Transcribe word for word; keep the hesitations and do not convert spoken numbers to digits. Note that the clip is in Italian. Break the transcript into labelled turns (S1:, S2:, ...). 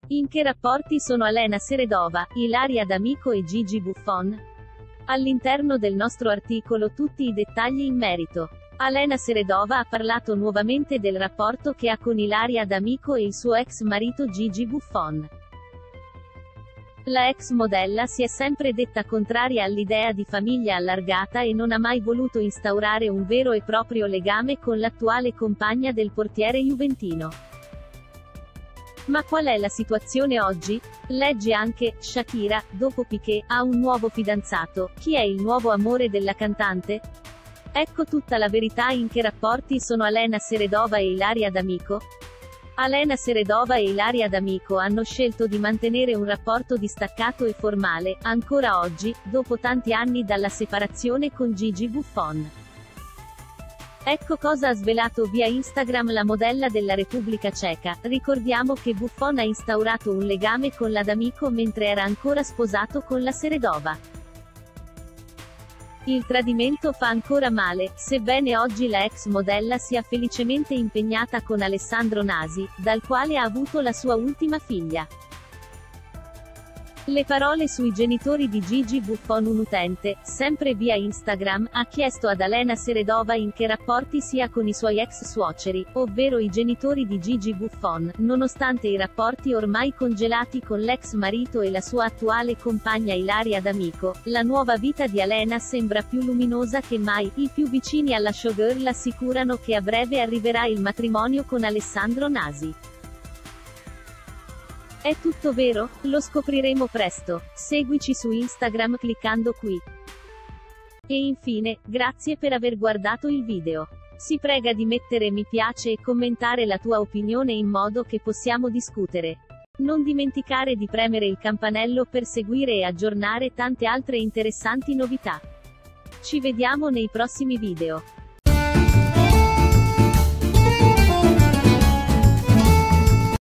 S1: In che rapporti sono Elena Seredova, Ilaria D'Amico e Gigi Buffon? All'interno del nostro articolo tutti i dettagli in merito. Elena Seredova ha parlato nuovamente del rapporto che ha con Ilaria D'Amico e il suo ex marito Gigi Buffon. La ex modella si è sempre detta contraria all'idea di famiglia allargata e non ha mai voluto instaurare un vero e proprio legame con l'attuale compagna del portiere juventino. Ma qual è la situazione oggi? Leggi anche, Shakira, dopo Piqué, ha un nuovo fidanzato. Chi è il nuovo amore della cantante? Ecco tutta la verità. In che rapporti sono Elena Seredova e Ilaria D'Amico? Elena Seredova e Ilaria D'Amico hanno scelto di mantenere un rapporto distaccato e formale, ancora oggi, dopo tanti anni dalla separazione con Gigi Buffon. Ecco cosa ha svelato via Instagram la modella della Repubblica Ceca. Ricordiamo che Buffon ha instaurato un legame con la D'Amico mentre era ancora sposato con la Seredova. Il tradimento fa ancora male, sebbene oggi la ex modella sia felicemente impegnata con Alessandro Nasi, dal quale ha avuto la sua ultima figlia. Le parole sui genitori di Gigi Buffon. Un utente, sempre via Instagram, ha chiesto ad Elena Seredova in che rapporti sia con i suoi ex suoceri, ovvero i genitori di Gigi Buffon, nonostante i rapporti ormai congelati con l'ex marito e la sua attuale compagna Ilaria D'Amico. La nuova vita di Elena sembra più luminosa che mai, i più vicini alla showgirl assicurano che a breve arriverà il matrimonio con Alessandro Nasi. È tutto vero? Lo scopriremo presto. Seguici su Instagram cliccando qui. E infine, grazie per aver guardato il video. Si prega di mettere mi piace e commentare la tua opinione in modo che possiamo discutere. Non dimenticare di premere il campanello per seguire e aggiornare tante altre interessanti novità. Ci vediamo nei prossimi video.